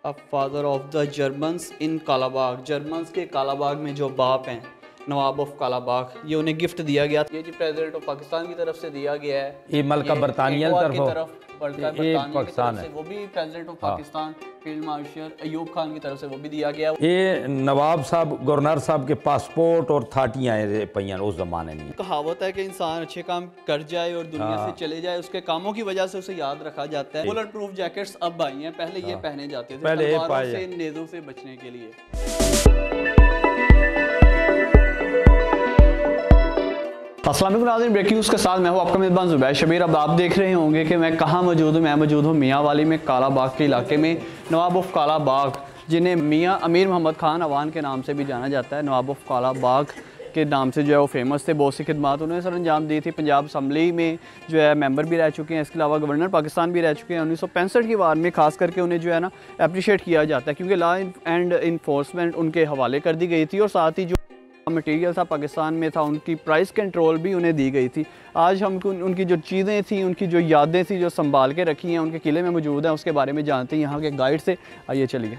Father of the Germans in Kalabagh. Germans के कालाबाग में जो बाप हैं नवाब ऑफ कालाबाग, ये उन्हें गिफ्ट दिया गया। ये जी प्रेसिडेंट ऑफ पाकिस्तान की तरफ से दिया गया है। ये मलका बरतानिया की तरफ पाकिस्तान से वो भी president of Pakistan field marshal Ayub Khan की तरफ से वो भी दिया गया। ये नवाब साहब गवर्नर साहब के पासपोर्ट और थाटियाँ पईयां उस जमाने में। कहावत है कि इंसान अच्छे काम कर जाए और दुनिया से चले जाए, उसके कामों की वजह से उसे याद रखा जाता है। बुलेट प्रूफ जैकेट्स अब आई हैं, पहले ये पहने जाते थे तलवारों से, नेज़ों से बचने के लिए। अस्सलाम वालेकुम नाज़रीन, ब्रेकिंग न्यूज़ के साथ मैं हूं आपका मेज़बान ज़ुबैर शबीर। अब आप देख रहे होंगे कि मैं कहाँ मौजूद हूँ। मैं मौजूद हूँ मियाँ वाली में, कालाबाग के इलाके में। नवाब ऑफ कालाबाग, जिन्हें मियाँ अमीर मोहम्मद खान अवान के नाम से भी जाना जाता है, नवाब ऑफ कालाबाग के नाम से जो है वो फेमस थे। बहुत सी खिदमात उन्होंने सर अंजाम दी थी। पंजाब असम्बली में जो है मेंबर भी रह चुके हैं, इसके अलावा गवर्नर पाकिस्तान भी रह चुके हैं। 1965 की वार में खास करके उन्हें जो है ना अप्रिशिएट किया जाता है, क्योंकि लॉ एंड इन्फोर्समेंट उनके हवाले कर दी गई थी और साथ ही जो मटेरियल था पाकिस्तान में था, उनकी प्राइस कंट्रोल भी उन्हें दी गई थी। आज हम उनकी जो चीज़ें थी, उनकी जो यादें थी, जो संभाल के रखी हैं, उनके किले में मौजूद हैं, उसके बारे में जानते हैं यहाँ के गाइड से। आइए चलिए।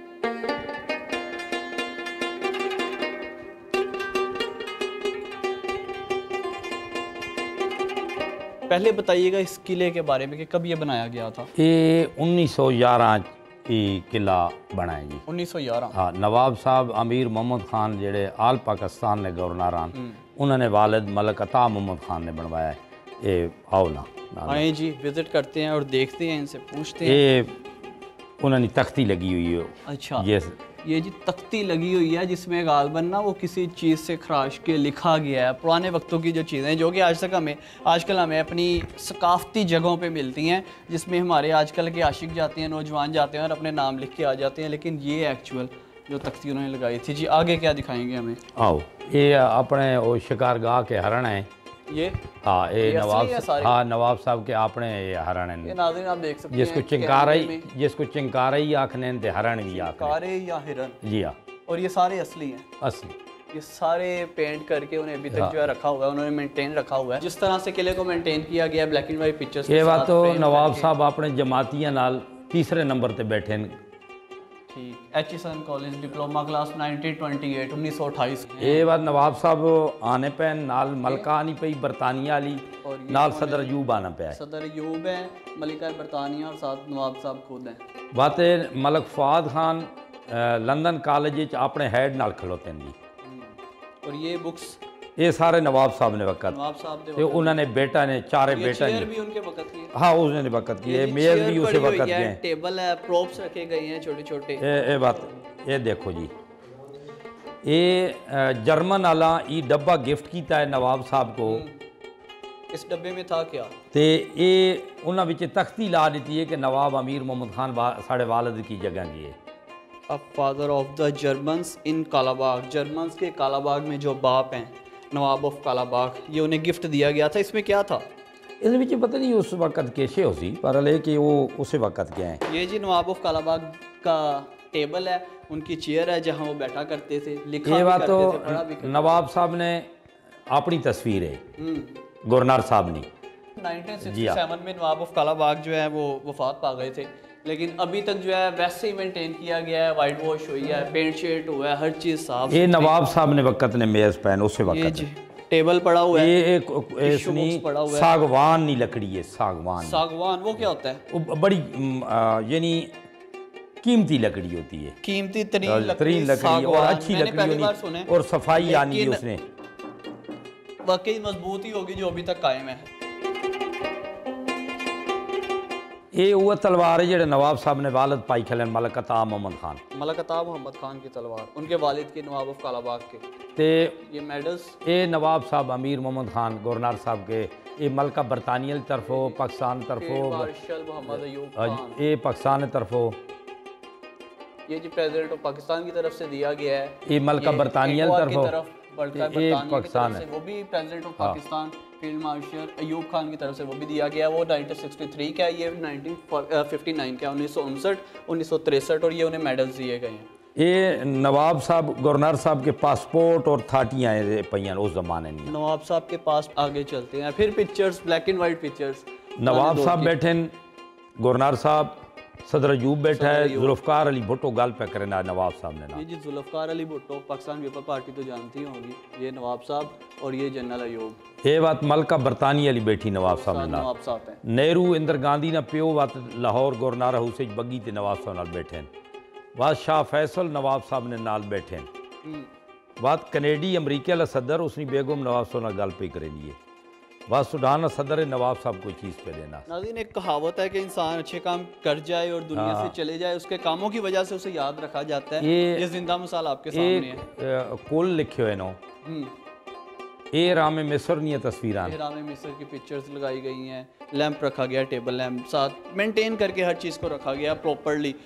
पहले बताइएगा इस किले के बारे में कि कब ये बनाया गया था। ये 1911 किला बना है जी। 1911। हाँ, नवाब साहब अमीर मोहम्मद खान जेड़े आल पाकिस्तान ने गवर्नरान, उन्होंने वालिद मलक अता मोहम्मद खान ने बनवाया है। ये आओ ना आए जी, विजिट करते हैं और देखते हैं, इनसे पूछते हैं। ये उन्होंने तख्ती लगी हुई है। अच्छा, ये जी तख्ती लगी हुई है, जिसमें गालबन ना वो किसी चीज़ से खराश के लिखा गया है। पुराने वक्तों की जो चीज़ें जो कि आजकल हमें अपनी सकाफती जगहों पे मिलती हैं, जिसमें हमारे आजकल के आशिक जाते हैं, नौजवान जाते हैं और अपने नाम लिख के आ जाते हैं। लेकिन ये एक्चुअल जो तख्ती उन्होंने लगाई थी। जी आगे क्या दिखाएंगे हमें। आओ, ये अपने वो शिकारगाह के हरण हैं ये। हाँ, ये नवाब साहब के अपने ये हरण हैं। ये नाज़रीन आप देख सकते हैं, जिसको चिंकारी आखने ते हरण भी आखने या हिरन। जी हाँ, और ये सारे असली हैं। असली ये सारे पेंट करके उन्हें अभी तक जो है रखा हुआ है, उन्होंने मेंटेन रखा हुआ है। जिस तरह से किले को मेंटेन किया गया, ब्लैक एंड वाइट पिक्चर्स। ये बात तो नवाब साहब अपने जमातियां नाल तीसरे नंबर ते बैठे हैं। ठीक, एचईसन कॉलेज डिप्लोमा क्लास 1928। ये बात नवाब साहब आने पे नाल मलका आनी पई बरतानिया वाली, नाल सदर अयूब आना पे। सदर अयूब है, मलिका बरतानिया और साथ नवाब साहब खुद हैं। बात मलक फवाद खान लंदन कॉलेज अपने हेड नाल खड़ोते हैं जी। और ये बुक्स ये सारे नवाब साहब ने वक़्त, तो उन्होंने बेटा ने चारे बेटा ने भी उनके वक़्त की। हाँ, उसने वक़्त की है। मेज़ भी उसे वक़्त के हैं, टेबल है, प्रॉप्स रखे गए हैं छोटे छोटे। ये बात ये देखो जी, ये जर्मन वाला ये डब्बा गिफ्ट किया है नवाब साहब को। इस डब्बे में था क्या? तो ये उन्होंने विच तख्ती ला दी है कि नवाब अमीर मोहम्मद खान साढ़े वालिद की जगह की है। Father of the Germans in Kalabagh. Germans के कालाबाग में जो बाप हैं नवाब ऑफ कालाबाग, ये उन्हें गिफ्ट दिया गया था। इसमें क्या था? इसमें पता नहीं उस वक़्त कैसे हो सी, पर लेकिन वो उस वक़्त क्या है। ये जी नवाब ऑफ कालाबाग का टेबल है, उनकी चेयर है जहाँ वो बैठा करते थे, लिखा ये बात भी करते थे। नवाब साहब ने अपनी तस्वीर है गवर्नर साहब ने 1967 में नवाब ऑफ कालाबाग जो है वो वफात पा गए थे। लेकिन अभी तक जो है वैसे ही मेंटेन किया गया है, वाइट वॉश हुई है, पेंट शेड हुआ है, हर चीज़ साफ। ये नवाब साहब ने वक़्त ने मेज़ पहन उस वक़्त जी टेबल पड़ा हुआ है। ये एक सागवान नहीं लकड़ी है, सागवान वो क्या होता है? वो बड़ी यानी कीमती लकड़ी होती है, कीमती तरीन लकड़ी और अच्छी लकड़ी और सफाई आनी है उसने, वाकई मजबूत ही होगी जो अभी तक कायम है। ये वो तलवार है जो नवाब साहब ने वालिद पाई खलन मलक अता मोहम्मद खान। मलक अता मोहम्मद खान की तलवार उनके वालिद के, नवाब ऑफ कालाबाग के। ते ये मेडल्स ये नवाब साहब अमीर मोहम्मद खान गवर्नर साहब के, ये मलका बरतानिया की तरफो, पाकिस्तान तरफो, ये पाकिस्तान तरफो। ये जी प्रेसिडेंट ऑफ पाकिस्तान की तरफ से दिया गया है। ये मलका बरतानिया की तरफो, ये पाकिस्तान है, वो भी president of Pakistan field marshal Ayub Khan की तरफ से वो भी दिया गया। वो 1963 का, ये 1959 का, 1959, 1963 और ये उन्हें मेडल्स दिए गए हैं। ये नवाब साहब गवर्नर साहब के पासपोर्ट और थाटियाँ पईयां उस जमाने में। नवाब साहब के पास आगे चलते हैं, फिर pictures black and white pictures. नवाब साहब बैठे, गवर्नर साहब सदर अयूब बैठा है, जुल्फ़कार अली भुट्टो गल पे करे ना नवाब साहब ने ना। ये जी जुल्फ़कार अली भुट्टो पाकिस्तान पीपल पार्टी तो जानती होंगी, ये नवाब साहब और ये जनरल अयूब। ये बात मलका बरतानी अली बैठी नवाब साहब ने नवाब साहब हैं। नेहरू इंदिरा गांधी ना प्यो बात लाहौर गवर्नर हुसैन बग्गी ते नवाब साहब नाल बैठे हैं। बात शाह फैसल नवाब साहब ने नाल बैठे हैं। बात कनेडी अमरीका ला सदर उसनी बेगम नवाब साहब नाल गल पे करेंगी। बात सुडान सदर है नवाब साहब कोई चीज़ पे देना। नाज़रीन, एक कहावत है कि इंसान अच्छे काम कर जाए और दुनिया से चले जाए, उसके कामों की वजह से उसे याद रखा जाता है। ये जिंदा मिसाल आपके सामने है। कुल लिखे हुए नो ए राम मिस्र नहीं तस्वीर राम मिस्र की पिक्चर्स लगाई गई हैं, लैंप रखा गया, टेबल लैंप साथ मेंटेन करके हर चीज़ को रखा गया प्रॉपरली।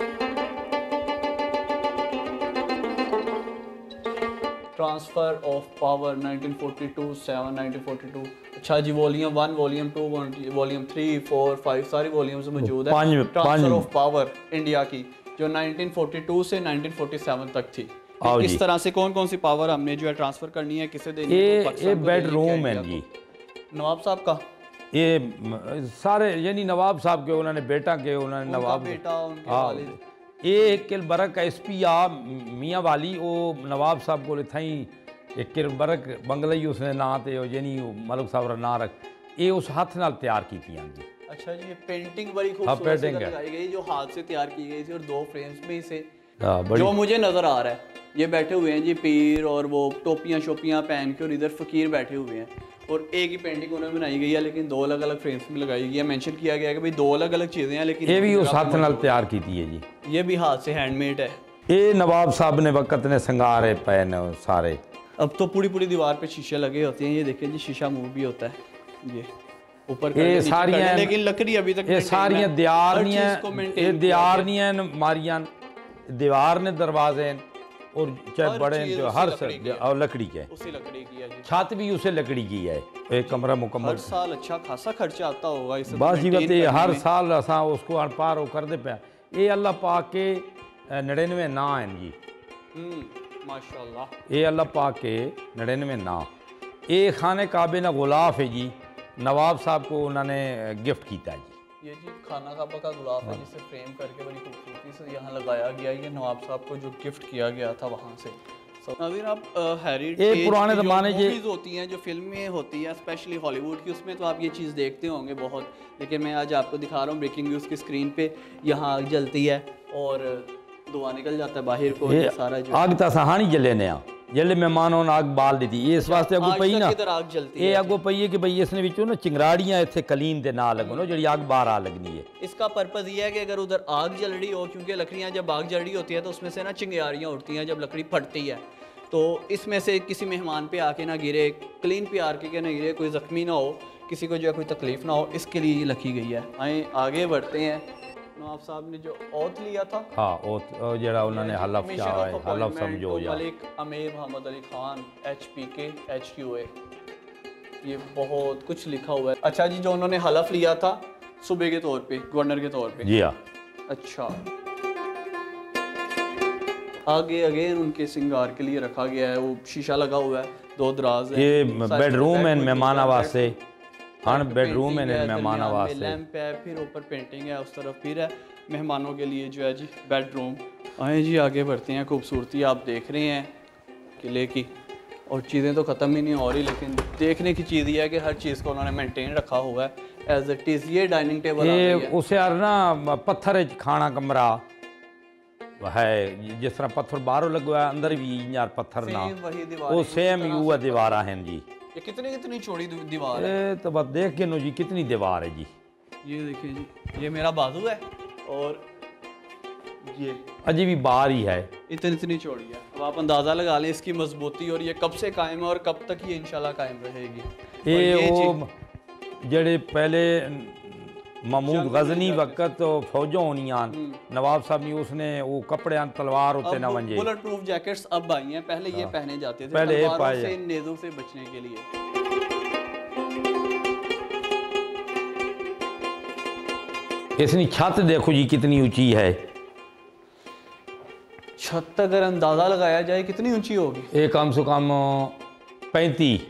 Transfer of power 1942 1942। अच्छा जी, वॉल्यूम 1 वॉल्यूम 2 वॉल्यूम 3 4 5 सारी वॉल्यूम्स मौजूद है ट्रांसफ़र ऑफ पावर इंडिया की, जो 1942 से 1947 तक थी। किस तरह से कौन कौन सी पावर हमने जो है ट्रांसफ़र करनी है, किसे देनी है? ये बेडरूम है जी नवाब साहब का, ये सारे यानी नवाब साहब के उन्होंने बेटा के उन्होंने नवाब बेटा उनके वालिद। ये किल बरक SP आ मियाँ वाली वो नवाब साहब को थी एक किल बरक बंगला ही उसने ना ते यानी मलिक साहब ना रख ये उस हाथ नाल तैयार की थी। अच्छा जी, ये पेंटिंग बड़ी खूबसूरत लगाई गई जो हाथ से तैयार की गई थी और 2 फ्रेम्स में से जो मुझे नजर आ रहा है ये बैठे हुए हैं जी पीर और वो टोपियां शोपियां पहन के, और इधर फकीर बैठे हुए हैं और एक ही पेंटिंग उन्होंने बनाई गई है लेकिन 2 अलग अलग फ्रेम्स में लगाई गई है। मेंशन किया गया है कि भाई 2 अलग अलग चीज़ें हैं लेकिन ये भी उस हाथ नाल तैयार की थी है जी। ये भी हाथ से हैंडमेड है। ये नवाब साहब ने वक्त ने संगारे पे न सारे। अब तो पूरी दीवार पे शीशे लगे होते हैं, ये देखिए जी शीशा मूव भी होता है ये ऊपर ये सारियां, लेकिन लकड़ी अभी तक ये सारियां दीवार नहीं है, ये दीवार नहीं है मारियां दीवार ने दरवाजे और चाहे बड़े जो हर और लकड़ी के उसी लकड़ी की है जी। छत भी उसे लकड़ी की है। एक कमरा मुकम्मल हर साल अच्छा खासा खर्चा आता होगा इस बस जी बते हर साल असा उसको अनपार कर दे पे। ये अल्लाह पाक के 99 ना हैं जी। माशाल्लाह, ये अल्लाह पाक के 99 ना। ये खाने काबे ना गुलाफ है जी, नवाब साहब को उन्होंने गिफ्ट किया जी। ये जी खाना काबा का गुलाफ है जिसे फ्रेम करके बड़ी खूबसूरती से यहाँ लगाया गया। ये नवाब साहब को जो गिफ्ट किया गया था वहाँ से। नाज़रीन, आप हेरिटेज पुराने ज़माने की मूवीज़ होती हैं जो फिल्में होती हैं स्पेशली हॉलीवुड की, उसमें तो आप ये चीज़ देखते होंगे बहुत, लेकिन मैं आज आपको दिखा रहा हूँ ब्रेकिंग न्यूज़ की स्क्रीन पे। यहाँ आग जलती है और धुआं निकल जाता है बाहर को, ये सारा जो आग तो सहानी जले ने जल्ले मेहमान ने आग बाल दी थी इस वास्ते अगू पई ना आग जलती ये अगू पई है कि भाई इसने विचों ना चिंगराड़ियां इत्थे कलीन दे ना लगो ना जी आग बाहर आ लगनी है। इसका पर्पज़ ये है कि अगर उधर आग जल रही हो, क्योंकि लकड़ियाँ जब आग जल रही होती है तो उसमें से ना चिंगारियाँ उठती हैं जब लकड़ी फटती है, तो इसमें से किसी मेहमान पे आके ना गिरे, क्लीन पे आके ना गिरे, कोई ज़ख्मी ना हो, किसी को जो है कोई तकलीफ ना हो, इसके लिए ये लिखी गई है। आए आगे बढ़ते हैं। नवाब साहब ने जो ओथ लिया था, हाँ ओथ जरा उन्होंने हलफ किया है, हलफ समझो या मलिक अमीर मोहम्मद अली खान HPK HQA, ये बहुत कुछ लिखा हुआ है। अच्छा जी, जो उन्होंने हलफ लिया था सूबे के तौर पे, गवर्नर के तौर पे। जी हाँ। अच्छा, आगे अगेन उनके सिंगार के लिए रखा गया है, वो शीशा लगा हुआ है, 2 दराज है, ये बेडरूम है मेहमान वास्ते। हाँ बेडरूम है मेहमान वास्ते, लैंप है, फिर ऊपर पेंटिंग है उस तरफ, फिर है मेहमानों के लिए जो है जी बेडरूम। आए जी आगे बढ़ते हैं। खूबसूरती आप देख रहे हैं किले की, और चीज़ें तो ख़त्म ही नहीं हो रही, लेकिन देखने की चीज़ ये है कि हर चीज़ को उन्होंने मेंटेन रखा हुआ है एज इट इज़। ये डाइनिंग टेबल ये उसे यार ना पत्थर खाना कमरा है, जिस तरह पत्थर बाहरों लगवा है अंदर भी यार पत्थर ना वो सेम युवा दीवार हैं जी। ये कितनी चौड़ी दीवार है? तो बस देख के नो जी कितनी दीवार है जी। ये देखिए जी, ये मेरा बाजू है और ये अजी भी बाहर ही है, इतनी चौड़ी है। अब आप अंदाज़ा लगा लें इसकी मजबूती, और ये कब से कायम है और कब तक ये इंशाल्लाह कायम रहेगी। ये वो जड़े पहले महमूद गजनी वक्त तो फौजों होनी नवाब साहब ने उसने वो कपड़े तलवार होते ना वंजे बुलेट प्रूफ जैकेट्स अब आई हैं, पहले ये पहने जाते थे पहले तलवारों से, नेज़ों से बचने के लिए। इसकी छत देखो जी कितनी ऊंची है। छत अगर अंदाजा लगाया जाए कितनी ऊंची होगी? ये कम से कम 35।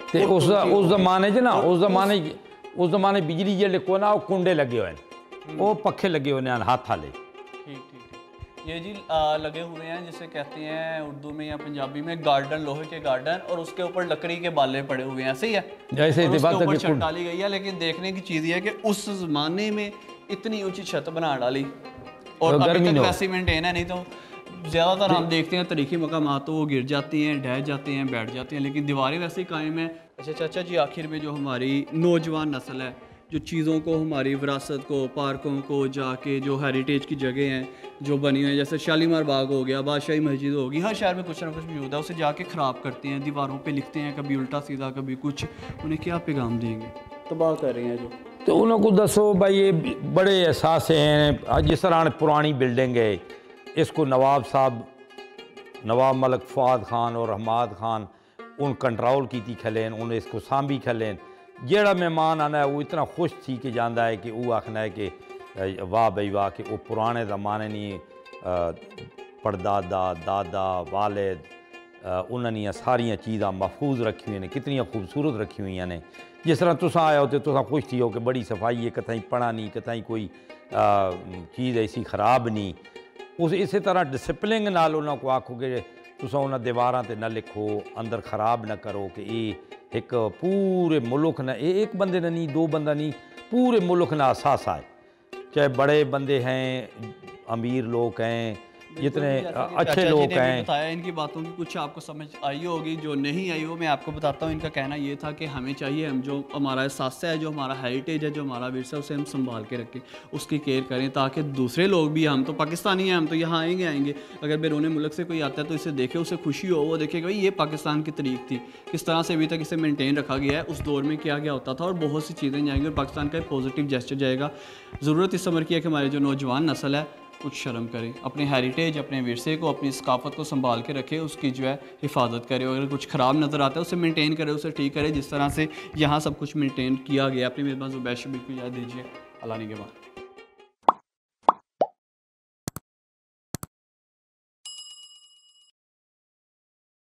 ਤੇ ਉਸ ਜ਼ਮਾਨੇ 'ਚ ਨਾ ਉਸ ਜ਼ਮਾਨੇ ਬਿਜਲੀ ਜਿਹੜੇ ਕੋ ਨਾ ਉਹ ਕੁੰਡੇ ਲੱਗੇ ਹੋਏ ਨੇ, ਉਹ ਪੱਖੇ ਲੱਗੇ ਹੋਏ ਨੇ ਹੱਥ वाले। ठीक। ये जी लगे हुए हैं जिसे कहते हैं उर्दू में या पंजाबी में गार्डन, लोहे के गार्डन, और उसके ऊपर लकड़ी के बाले पड़े हुए हैं, सही है, जैसे उसके ऊपर छत डाली गई है। लेकिन देखने की चीज़ ये है कि उस ज़माने में इतनी ऊंची छत बना डाली और अभी तक वैसे मेंटेन है। नहीं तो ज़्यादातर हम देखते हैं तरीक़ी मकामात तो वो गिर जाती हैं, ढह जाती हैं, बैठ जाती हैं, लेकिन दीवारें वैसे ही कायम हैं। अच्छा चाचा जी, आखिर में जो हमारी नौजवान नस्ल है, जो चीज़ों को, हमारी विरासत को, पार्कों को जाके जो हेरिटेज की जगह हैं जो बनी हुई हैं, जैसे शालीमार बाग हो गया, बादशाही मस्जिद होगी, हर शहर में कुछ ना कुछ मौजूद है, उसे जाके ख़राब करते हैं, दीवारों पे लिखते हैं, कभी उल्टा सीधा कभी कुछ, उन्हें क्या पैगाम देंगे? तबाह कर रहे हैं जो। तो उनको दसो भाई, ये बड़े एहसास हैं। जिस तरह पुरानी बिल्डिंग है, इसको नवाब साहब, नवाब मलिक फुआद खान और हमाद खान उन कंट्रोल की थी खलेन, उन्हें इसको सांभी खलेन। जेड़ा मेहमान आना है वो इतना खुश थी कि जानता है कि वो आखना है कि वाह भाई वाह, कि वो पुराने ज़माने नहीं परदादा दादा वालिद उन्होंने सारिया चीज़ां महफूज रखी हुई ने, कितनी खूबसूरत रखी हुई ने। जिस तरह तुसा आए हो तो तुसा खुश थी हो कि बड़ी सफाई है, कतई पड़ा नहीं, कतई कोई चीज़ ऐसी ख़राब नहीं। उस इस तरह डिसिपलिन नाल उन्होंने को आखो कि तुसा उन्होंने दीवारां ते न लिखो, अंदर ख़राब न करो, कि ये एक पूरे मुल्क न, एक बंदे ने नहीं, दो बंदा नहीं, पूरे मुल्क न असासा है। चाहे बड़े बंदे हैं, अमीर लोग हैं, जितने अच्छे लोग हैं। बताया इनकी बातों की कुछ आपको समझ आई होगी, जो नहीं आई हो मैं आपको बताता हूँ। इनका कहना ये था कि हमें चाहिए, हम जो हमारा एहसास है, जो हमारा हेरिटेज है, जो हमारा विरसा है, उसे हम संभाल के रखें, उसकी केयर करें, ताकि दूसरे लोग भी, हम तो पाकिस्तानी हैं, हम तो यहाँ आएंगे, अगर बैरून मुल्क से कोई आता है तो इसे देखे, उसे खुशी हो, वो देखे कि भाई ये पाकिस्तान की तरीक़ थी, किस तरह से अभी तक इसे मेनटेन रखा गया है, उस दौर में क्या क्या होता था, और बहुत सी चीज़ें जाएंगी और पाकिस्तान का एक पॉजिटिव जेस्चर जाएगा। ज़रूरत इस समर की है कि हमारे जो नौजवान नस्ल है कुछ शर्म करें, अपने हेरिटेज, अपने विरसे को, अपनी सकाफत को संभाल के रखे, उसकी जो है हिफाजत करे, अगर कुछ ख़राब नज़र आता है उसे मेंटेन करे, उसे ठीक करे, जिस तरह से यहाँ सब कुछ मेंटेन किया गया। अपनी मेज़बान ज़ुबैर शबीर को याद दीजिए। अल्लाह ने के बाद।